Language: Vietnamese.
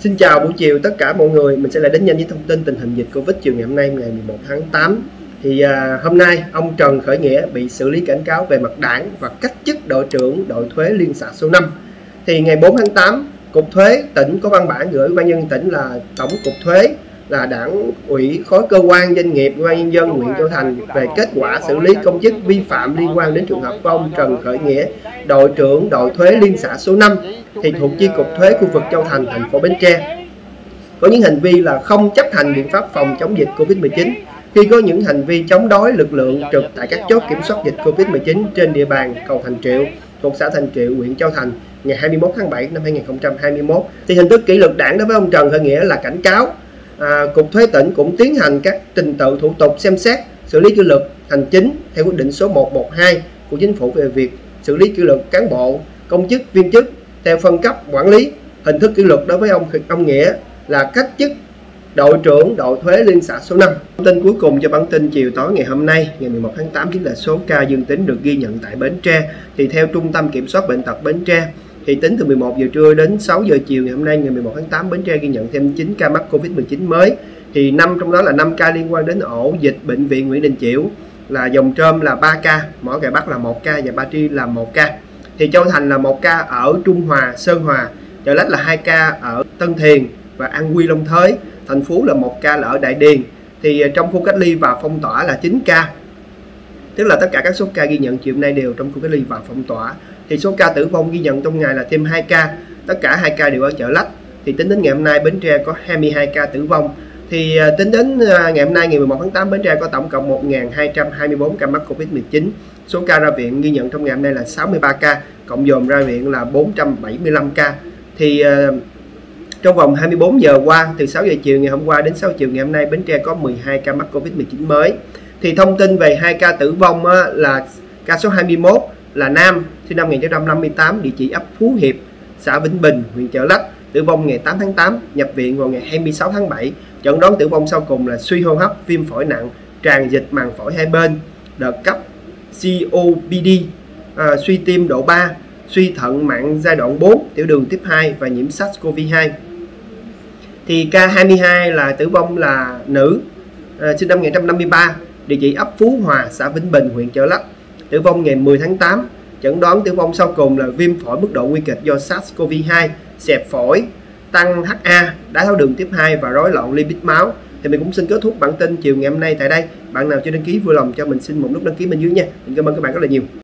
Xin chào buổi chiều tất cả mọi người, mình sẽ lại đến nhanh với thông tin tình hình dịch Covid chiều ngày hôm nay ngày 11 tháng 8. Hôm nay ông Trần Khởi Nghĩa bị xử lý cảnh cáo về mặt đảng và cách chức đội trưởng đội thuế liên xã số 5. Thì ngày 4 tháng 8, Cục Thuế tỉnh có văn bản gửi Ủy ban nhân dân tỉnh là Tổng cục Thuế, là Đảng ủy khối cơ quan doanh nghiệp Ủy ban nhân dân huyện Châu Thành về kết quả xử lý công chức vi phạm liên quan đến trường hợp của ông Trần Khởi Nghĩa, đội trưởng đội thuế liên xã số 5 thì thuộc chi cục thuế khu vực Châu Thành, thành phố Bến Tre, có những hành vi là không chấp hành biện pháp phòng chống dịch Covid-19 khi có những hành vi chống đối lực lượng trực tại các chốt kiểm soát dịch Covid-19 trên địa bàn cầu Thành Triệu thuộc xã Thành Triệu, huyện Châu Thành ngày 21 tháng 7 năm 2021. Thì hình thức kỷ luật đảng đối với ông Trần Khởi Nghĩa là cảnh cáo. Cục Thuế tỉnh cũng tiến hành các trình tự thủ tục xem xét xử lý kỷ luật hành chính theo quyết định số 112 của Chính phủ về việc xử lý kỷ luật cán bộ, công chức, viên chức theo phân cấp quản lý. Hình thức kỷ luật đối với ông Nghĩa là cách chức đội trưởng đội thuế liên xã số 5. Thông tin cuối cùng cho bản tin chiều tối ngày hôm nay ngày 11 tháng 8 chính là số ca dương tính được ghi nhận tại Bến Tre. Thì theo Trung tâm Kiểm soát Bệnh tật Bến Tre, thì tính từ 11 giờ trưa đến 6 giờ chiều ngày hôm nay ngày 11 tháng 8, Bến Tre ghi nhận thêm 9 ca mắc Covid-19 mới. Thì trong đó là 5 ca liên quan đến ổ dịch bệnh viện Nguyễn Đình Chiểu, là Dòng Trơm là 3 ca, Mỏ Cày Bắc là 1 ca và Ba Tri là 1 ca. Thì Châu Thành là 1 ca ở Trung Hòa, Sơn Hòa, Chợ Lách là 2 ca ở Tân Thiền và An Quy, Long Thới. Thành Phú là 1 ca là ở Đại Điền. Thì trong khu cách ly và phong tỏa là 9 ca. Tức là tất cả các số ca ghi nhận chiều nay đều trong khu cách ly và phong tỏa. Thì số ca tử vong ghi nhận trong ngày là thêm 2 ca, tất cả 2 ca đều ở Chợ Lách. Thì tính đến ngày hôm nay Bến Tre có 22 ca tử vong. Thì tính đến ngày hôm nay ngày 11 tháng 8, Bến Tre có tổng cộng 1.224 ca mắc Covid-19. Số ca ra viện ghi nhận trong ngày hôm nay là 63 ca, cộng dồn ra viện là 475 ca. Thì trong vòng 24 giờ qua, từ 6 giờ chiều ngày hôm qua đến 6 giờ chiều ngày hôm nay, Bến Tre có 12 ca mắc Covid-19 mới. Thì thông tin về 2 ca tử vong là ca số 21 là nam, sinh năm 1958, địa chỉ ấp Phú Hiệp, xã Vĩnh Bình, huyện Chợ Lách, tử vong ngày 8 tháng 8, nhập viện vào ngày 26 tháng 7. Chẩn đoán tử vong sau cùng là suy hô hấp, viêm phổi nặng, tràn dịch màng phổi hai bên, đợt cấp COPD, suy tim độ 3, suy thận mạng giai đoạn 4, tiểu đường tiếp 2 và nhiễm SARS-CoV-2. Thì ca 22 là tử vong là nữ, sinh năm 1953, địa chỉ ấp Phú Hòa, xã Vĩnh Bình, huyện Chợ Lách, tử vong ngày 10 tháng 8. Chẩn đoán tử vong sau cùng là viêm phổi mức độ nguy kịch do SARS-CoV-2, xẹp phổi, tăng HA, đái tháo đường tiếp 2 và rối loạn lipid máu. Thì mình cũng xin kết thúc bản tin chiều ngày hôm nay tại đây. Bạn nào chưa đăng ký vui lòng cho mình xin một nút đăng ký bên dưới nha. Mình cảm ơn các bạn rất là nhiều.